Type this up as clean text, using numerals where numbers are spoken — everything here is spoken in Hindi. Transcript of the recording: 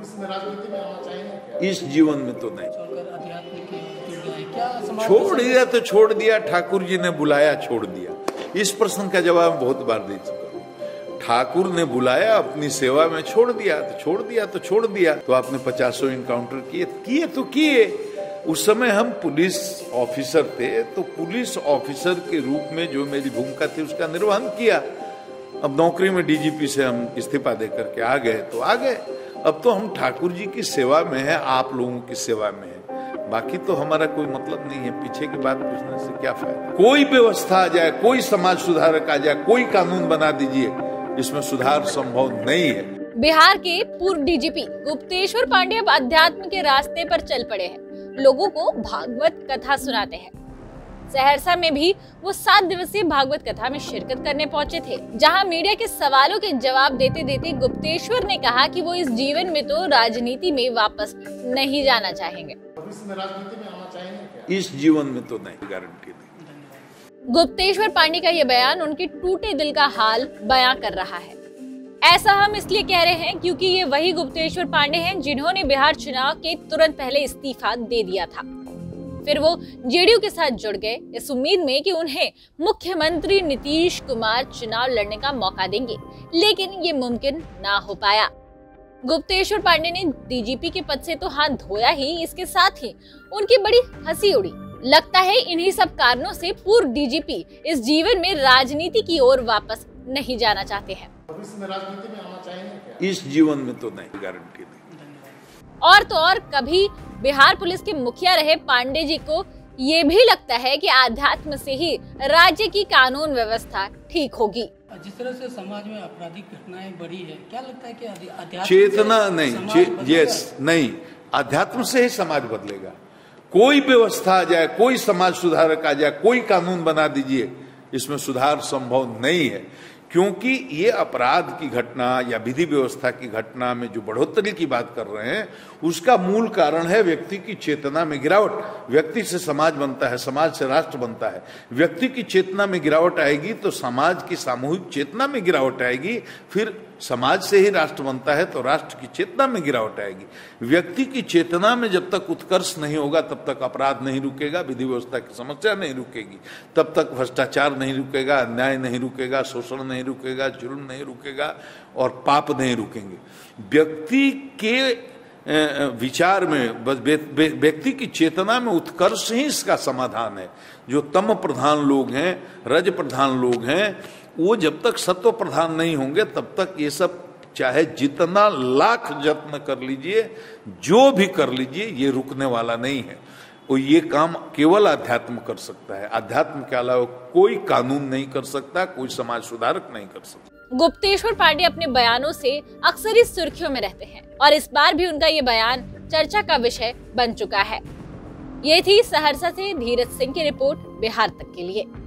भविष्य में राजनीति में आना चाहिए? इस जीवन में तो नहीं। छोड़ दिया तो छोड़ दिया, ठाकुर जी ने बुलाया छोड़ दिया। इस प्रश्न का जवाब मैं बहुत बार दे चुका हूँ। ठाकुर ने बुलाया, अपनी सेवा में छोड़ दिया तो छोड़ दिया तो छोड़ दिया। तो आपने 50 एनकाउंटर किए तो किए। उस समय हम पुलिस ऑफिसर थे, तो पुलिस ऑफिसर के रूप में जो मेरी भूमिका थी उसका निर्वहन किया। अब नौकरी में डीजीपी से हम इस्तीफा दे करके आ गए तो आ गए। अब तो हम ठाकुर जी की सेवा में है, आप लोगों की सेवा में है। बाकी तो हमारा कोई मतलब नहीं है। पीछे की बात पूछने से क्या फायदा। कोई व्यवस्था आ जाए, कोई समाज सुधारक आ जाए, कोई कानून बना दीजिए, इसमें सुधार संभव नहीं है। बिहार के पूर्व डीजीपी गुप्तेश्वर पांडे अब अध्यात्म के रास्ते पर चल पड़े हैं। लोगों को भागवत कथा सुनाते हैं। सहरसा में भी वो 7 दिवसीय भागवत कथा में शिरकत करने पहुंचे थे, जहां मीडिया के सवालों के जवाब देते देते गुप्तेश्वर ने कहा कि वो इस जीवन में तो राजनीति में वापस नहीं जाना चाहेंगे। भविष्य में राजनीति में आना चाहिए क्या? इस जीवन में तो नहीं, गारंटी नहीं। गुप्तेश्वर पांडे का ये बयान उनके टूटे दिल का हाल बयां कर रहा है। ऐसा हम इसलिए कह रहे हैं क्योंकि ये वही गुप्तेश्वर पांडे हैं जिन्होंने बिहार चुनाव के तुरंत पहले इस्तीफा दे दिया था। फिर वो जेडीयू के साथ जुड़ गए इस उम्मीद में कि उन्हें मुख्यमंत्री नीतीश कुमार चुनाव लड़ने का मौका देंगे, लेकिन ये मुमकिन ना हो पाया। गुप्तेश्वर पांडे ने डीजीपी के पद से तो हाथ धोया ही, इसके साथ ही उनकी बड़ी हंसी उड़ी। लगता है इन्हीं सब कारणों से पूर्व डीजीपी इस जीवन में राजनीति की ओर वापस नहीं जाना चाहते हैं। भविष्य में राजनीति में आना चाहिए क्या? इस जीवन में तो नहीं, गारंटी नहीं। और तो और कभी बिहार पुलिस के मुखिया रहे पांडे जी को ये भी लगता है कि आध्यात्म से ही राज्य की कानून व्यवस्था ठीक होगी। जिस तरह से समाज में आपराधिक घटनाएं बढ़ी है, क्या लगता है कि अध्यात्म चेतना नहीं, अध्यात्म से ही समाज बदलेगा। कोई व्यवस्था आ जाए, कोई समाज सुधारक आ जाए, कोई कानून बना दीजिए, इसमें सुधार संभव नहीं है। क्योंकि ये अपराध की घटना या विधि व्यवस्था की घटना में जो बढ़ोतरी की बात कर रहे हैं, उसका मूल कारण है व्यक्ति की चेतना में गिरावट। व्यक्ति से समाज बनता है, समाज से राष्ट्र बनता है। व्यक्ति की चेतना में गिरावट आएगी तो समाज की सामूहिक चेतना में गिरावट आएगी, फिर समाज से ही राष्ट्र बनता है तो राष्ट्र की चेतना में गिरावट आएगी। व्यक्ति की चेतना में जब तक उत्कर्ष नहीं होगा तब तक अपराध नहीं रुकेगा, विधि व्यवस्था की समस्या नहीं रुकेगी, तब तक भ्रष्टाचार नहीं रुकेगा, अन्याय नहीं रुकेगा, शोषण नहीं रुकेगा, जुर्म नहीं रुकेगा और पाप नहीं रुकेंगे। व्यक्ति के विचार में, व्यक्ति की चेतना में उत्कर्ष ही इसका समाधान है। जो तम प्रधान लोग हैं, रज प्रधान लोग हैं, वो जब तक सत्व प्रधान नहीं होंगे तब तक ये सब चाहे जितना लाख यत्न कर लीजिए, जो भी कर लीजिए, ये रुकने वाला नहीं है। और ये काम केवल अध्यात्म कर सकता है। अध्यात्म के अलावा कोई कानून नहीं कर सकता, कोई समाज सुधारक नहीं कर सकता। गुप्तेश्वर पांडे अपने बयानों से अक्सर ही सुर्खियों में रहते हैं और इस बार भी उनका ये बयान चर्चा का विषय बन चुका है। ये थी सहरसा से धीरज सिंह की रिपोर्ट बिहार तक के लिए।